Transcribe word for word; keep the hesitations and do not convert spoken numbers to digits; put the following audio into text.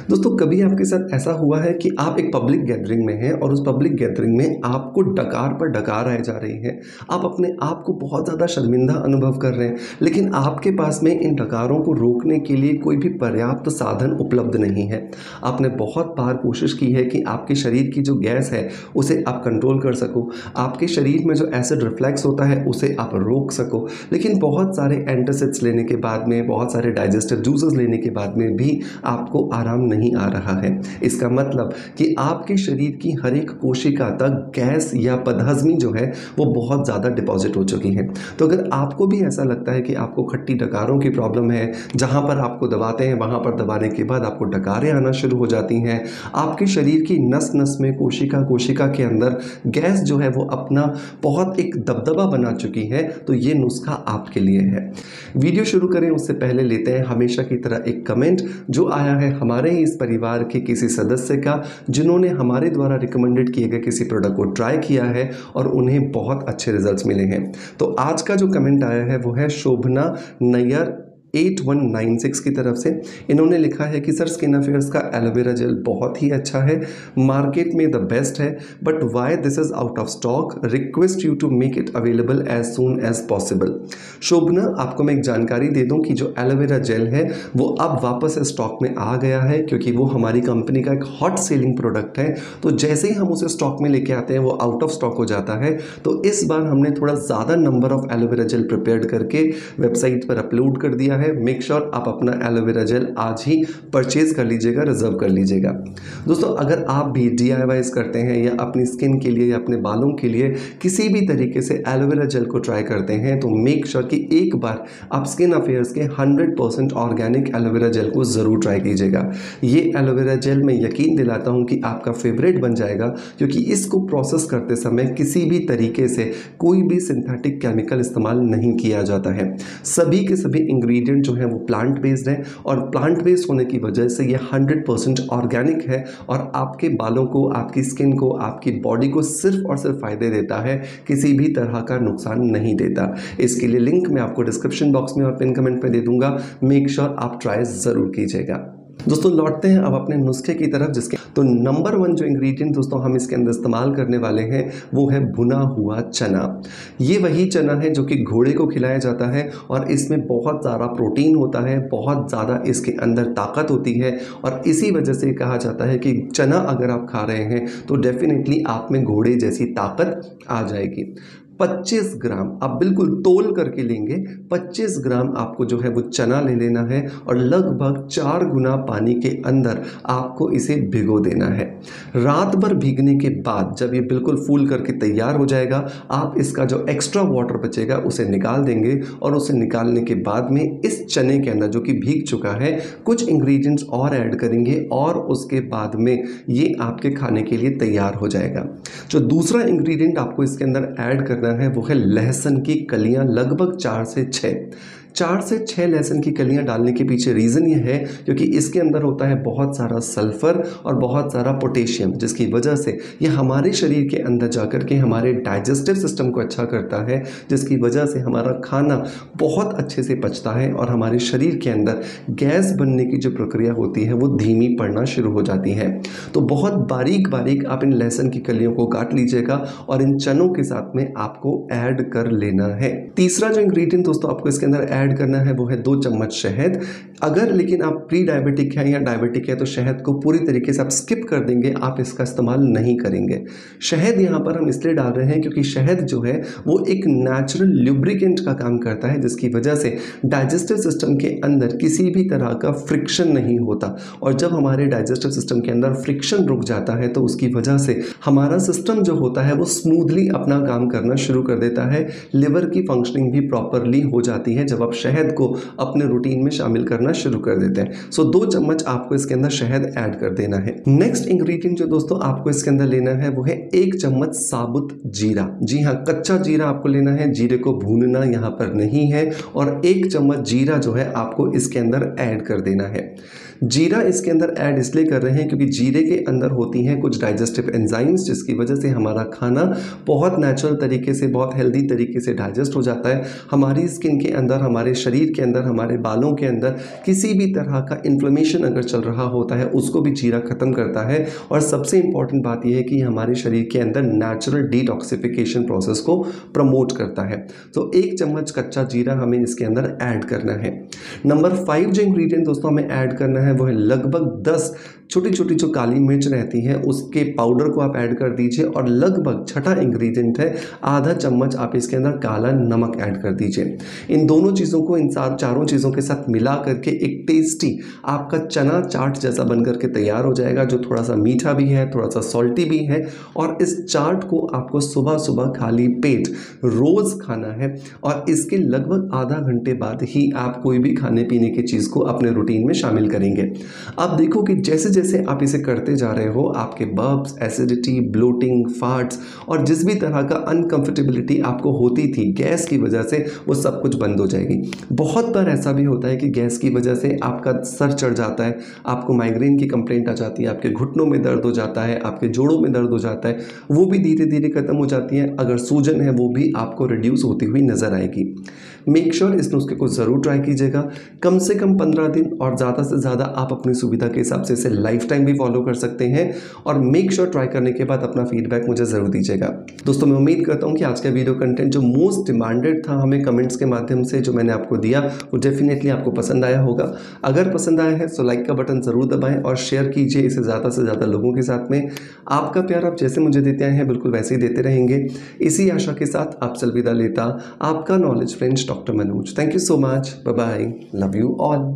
दोस्तों कभी आपके साथ ऐसा हुआ है कि आप एक पब्लिक गैदरिंग में हैं और उस पब्लिक गैदरिंग में आपको डकार पर डकार आए जा रही है, आप अपने आप को बहुत ज़्यादा शर्मिंदा अनुभव कर रहे हैं, लेकिन आपके पास में इन डकारों को रोकने के लिए कोई भी पर्याप्त साधन उपलब्ध नहीं है। आपने बहुत बार कोशिश की है कि आपके शरीर की जो गैस है उसे आप कंट्रोल कर सको, आपके शरीर में जो एसिड रिफ्लेक्स होता है उसे आप रोक सको, लेकिन बहुत सारे एंटासिड्स लेने के बाद में, बहुत सारे डाइजेस्टिव जूसेस लेने के बाद में भी आपको आराम नहीं आ रहा है। इसका मतलब कि आपके शरीर की हर एक कोशिका तक गैस या बदहजमी जो है वो बहुत ज़्यादा डिपॉजिट हो चुकी है। तो अगर आपको भी ऐसा लगता है कि आपको खट्टी डकारों की प्रॉब्लम है, जहाँ पर आपको दबाते हैं वहाँ पर दबाने के बाद आपको डकारें आना शुरू हो जाती हैं, आपके शरीर की नस नस में, कोशिका कोशिका के अंदर गैस जो है वो अपना बहुत एक दबदबा बना चुकी है, तो ये नुस्खा आपके लिए है। वीडियो शुरू करें उससे पहले लेते हैं हमेशा की तरह एक कमेंट जो आया है हमारे ही इस परिवार के किसी सदस्य का, जिन्होंने हमारे द्वारा रिकमेंडेड किए गए किसी प्रोडक्ट को ट्राई किया है और उन्हें बहुत अच्छे रिजल्ट्स मिले हैं। तो आज का जो कमेंट आया है वो है Shobhana Nayyar eight one nine six की तरफ से। इन्होंने लिखा है कि सर स्किन अफेयर्स का एलोवेरा जेल बहुत ही अच्छा है, मार्केट में द बेस्ट है, but why this is out of stock, request you to make it available as soon as possible. Shobhana, आपको मैं एक जानकारी दे दूं कि जो एलोवेरा जेल है वो अब वापस स्टॉक में आ गया है, क्योंकि वो हमारी कंपनी का एक हॉट सेलिंग प्रोडक्ट है। तो जैसे ही हम उसे स्टॉक में लेके आते हैं वो आउट ऑफ स्टॉक हो जाता है। तो इस बार हमने थोड़ा ज़्यादा number of aloe vera gel prepare करके वेबसाइट पर अपलोड कर दिया है। मेक श्योर sure आप अपना एलोवेरा जेल आज ही परचेज कर लीजिएगा, रिजर्व कर लीजिएगा। दोस्तों अगर आप भी डी आई वाईज करते हैं या अपनी स्किन के लिए या अपने बालों के लिए किसी भी तरीके से एलोवेरा जेल को ट्राई करते हैं, तो मेक श्योर sure कि एक बार आप स्किन अफेयर्स के hundred percent organic aloe vera gel को ज़रूर ट्राई कीजिएगा। ये एलोवेरा जेल मैं यकीन दिलाता हूँ कि आपका फेवरेट बन जाएगा, क्योंकि इसको प्रोसेस करते समय किसी भी तरीके से कोई भी सिंथेटिक केमिकल इस्तेमाल नहीं किया जाता है। सभी के सभी इंग्रेडिएंट जो है वो प्लांट बेस्ड है और प्लांट बेस्ड होने की वजह से ये हंड्रेड परसेंट ऑर्गेनिक है और आपके बालों को, आपकी स्किन को, आपकी बॉडी को सिर्फ और सिर्फ फायदे देता है, किसी भी तरह का नुकसान नहीं देता। इसके लिए लिंक मैं आपको डिस्क्रिप्शन बॉक्स में और पिन कमेंट में दे दूंगा। मेक श्योर sure आप ट्राई जरूर कीजिएगा। दोस्तों लौटते हैं अब अपने नुस्खे की तरफ, जिसके तो नंबर वन जो इंग्रेडिएंट दोस्तों हम इसके अंदर इस्तेमाल करने वाले हैं वो है भुना हुआ चना। ये वही चना है जो कि घोड़े को खिलाया जाता है और इसमें बहुत ज़्यादा प्रोटीन होता है, बहुत ज़्यादा इसके अंदर ताकत होती है और इसी वजह से कहा जाता है कि चना अगर आप खा रहे हैं तो डेफिनेटली आप में घोड़े जैसी ताकत आ जाएगी। पच्चीस ग्राम आप बिल्कुल तोल करके लेंगे, पच्चीस ग्राम आपको जो है वो चना ले लेना है और लगभग चार गुना पानी के अंदर आपको इसे भिगो देना है। रात भर भीगने के बाद जब ये बिल्कुल फूल करके तैयार हो जाएगा, आप इसका जो एक्स्ट्रा वाटर बचेगा उसे निकाल देंगे और उसे निकालने के बाद में इस चने के अंदर जो कि भीग चुका है कुछ इंग्रेडिएंट्स और ऐड करेंगे और उसके बाद में ये आपके खाने के लिए तैयार हो जाएगा। जो दूसरा इंग्रेडिएंट आपको इसके अंदर ऐड करना है वो है लहसुन की कलियां, लगभग चार से छः चार से छः लहसुन की कलियां डालने के पीछे रीज़न ये है क्योंकि इसके अंदर होता है बहुत सारा सल्फर और बहुत सारा पोटेशियम, जिसकी वजह से ये हमारे शरीर के अंदर जाकर के हमारे डाइजेस्टिव सिस्टम को अच्छा करता है, जिसकी वजह से हमारा खाना बहुत अच्छे से पचता है और हमारे शरीर के अंदर गैस बनने की जो प्रक्रिया होती है वो धीमी पड़ना शुरू हो जाती है। तो बहुत बारीक बारीक आप इन लहसुन की कलियों को काट लीजिएगा और इन चनों के साथ में आपको ऐड कर लेना है। तीसरा जो इंग्रेडिएंट दोस्तों आपको इसके अंदर ऐड करना है वो है दो चम्मच शहद। अगर लेकिन आप प्री डायबिटिक हैं या डायबिटिक है तो शहद को पूरी तरीके से आप स्किप कर देंगे, आप इसका इस्तेमाल नहीं करेंगे। शहद यहाँ पर हम इसलिए डाल रहे हैं क्योंकि शहद जो है वो एक नेचुरल ल्यूब्रिकेंट का काम करता है, जिसकी वजह से डाइजेस्टिव सिस्टम के अंदर किसी भी तरह का फ्रिक्शन नहीं होता और जब हमारे डाइजेस्टिव सिस्टम के अंदर फ्रिक्शन रुक जाता है तो उसकी वजह से हमारा सिस्टम जो होता है वो स्मूथली अपना काम करना शुरू कर देता है। लिवर की फंक्शनिंग भी प्रॉपरली हो जाती है जब आप शहद को अपने रूटीन में शामिल करना शुरू कर देते हैं। सो दो चम्मच आपको इसके अंदर शहद ऐड कर देना है। नेक्स्ट इंग्रेडिएंट जो दोस्तों आपको इसके अंदर लेना है वो है एक चम्मच साबुत जीरा। जी हाँ, कच्चा जीरा आपको लेना है, जीरे को भूनना यहाँ पर नहीं है और एक चम्मच जीरा जो है आपको इसके अंदर ऐड कर देना है। जीरा इसके अंदर ऐड इसलिए कर रहे हैं क्योंकि जीरे के अंदर होती हैं कुछ डाइजेस्टिव एंजाइम्स, जिसकी वजह से हमारा खाना बहुत नेचुरल तरीके से, बहुत हेल्दी तरीके से डाइजेस्ट हो जाता है। हमारी स्किन के अंदर, हमारे शरीर के अंदर, हमारे बालों के अंदर किसी भी तरह का इन्फ्लेमेशन अगर चल रहा होता है उसको भी जीरा ख़त्म करता है। और सबसे इंपॉर्टेंट बात यह है कि हमारे शरीर के अंदर नेचुरल डिटॉक्सिफिकेशन प्रोसेस को प्रमोट करता है। तो एक चम्मच कच्चा जीरा हमें इसके अंदर ऐड करना है। नंबर फाइव जो इंग्रेडिएंट दोस्तों हमें ऐड करना है वो है लगभग दस छोटी छोटी जो काली मिर्च रहती हैं उसके पाउडर को आप ऐड कर दीजिए। और लगभग छठा इंग्रेडिएंट है आधा चम्मच आप इसके अंदर काला नमक ऐड कर दीजिए। इन दोनों चीज़ों को, इन सार चारों चीज़ों के साथ मिला करके एक टेस्टी आपका चना चाट जैसा बन करके तैयार हो जाएगा, जो थोड़ा सा मीठा भी है, थोड़ा सा सॉल्टी भी है। और इस चाट को आपको सुबह सुबह खाली पेट रोज़ खाना है और इसके लगभग आधा घंटे बाद ही आप कोई भी खाने पीने की चीज़ को अपने रूटीन में शामिल करेंगे। आप देखो कि जैसे जैसे आप इसे करते जा रहे हो आपके बर्प्स, एसिडिटी, ब्लोटिंग, फार्ट्स और जिस भी तरह का अनकंफर्टेबिलिटी आपको होती थी गैस की वजह से, वो सब कुछ बंद हो जाएगी। बहुत बार ऐसा भी होता है कि गैस की वजह से आपका सर चढ़ जाता है, आपको माइग्रेन की कंप्लेंट आ जाती है, आपके घुटनों में दर्द हो जाता है, आपके जोड़ों में दर्द हो जाता है, वो भी धीरे धीरे खत्म हो जाती है। अगर सूजन है वो भी आपको रिड्यूस होती हुई नजर आएगी। मेक श्योर इस नुस्खे को ज़रूर ट्राई कीजिएगा, कम से कम पंद्रह दिन, और ज़्यादा से ज़्यादा आप अपनी सुविधा के हिसाब से इसे लाइफ टाइम भी फॉलो कर सकते हैं। और मेक श्योर ट्राई करने के बाद अपना फीडबैक मुझे ज़रूर दीजिएगा। दोस्तों मैं उम्मीद करता हूँ कि आज का वीडियो कंटेंट जो मोस्ट डिमांडेड था हमें कमेंट्स के माध्यम से जो मैंने आपको दिया वो डेफिनेटली आपको पसंद आया होगा। अगर पसंद आया है तो लाइक का बटन ज़रूर दबाएं और शेयर कीजिए इसे ज़्यादा से ज़्यादा लोगों के साथ में। आपका प्यार आप जैसे मुझे देते आए हैं बिल्कुल वैसे ही देते रहेंगे। इसी आशा के साथ आपसे अलविदा लेता आपका knowledge friends doctor Manoj. Thank you so much, bye bye, love you all.